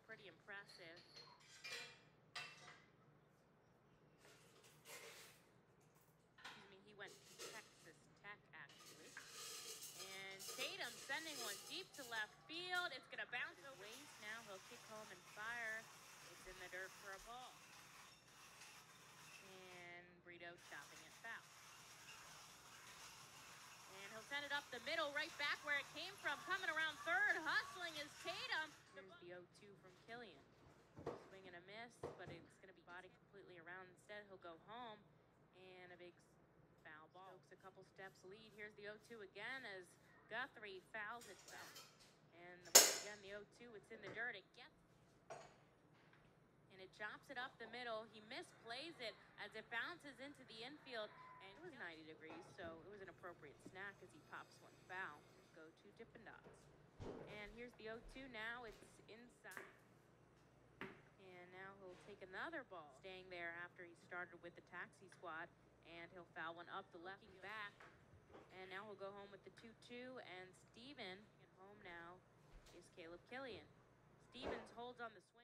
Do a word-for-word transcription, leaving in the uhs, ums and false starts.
pretty impressive. Excuse me, he went to Texas Tech, actually. And Tatum sending one deep to left field. It's going to bounce over waist now. He'll kick home and fire. It's in the dirt for a ball. And Brito chopping it foul. And he'll send it up the middle, right back where it came from. Coming around third, hustling is Tatum. Here's the oh two from Kilian. Swing and a miss, but it's going to be body completely around. Instead, he'll go home. And a big foul ball. Stokes a couple steps lead. Here's the oh two again as Guthrie fouls it foul. And once again, the oh two, it's in the dirt. It gets and it chops it up the middle. He misplays it as it bounces into the infield. And it was ninety degrees, so it was an appropriate snack as he pops one foul. Go to Dippin' Dots. And here's the oh two now. It's inside. And now he'll take another ball. Staying there after he started with the taxi squad. And he'll foul one up the left back. And now he'll go home with the two two. And Steven, at home now, is Caleb Kilian. Stevens holds on the swing.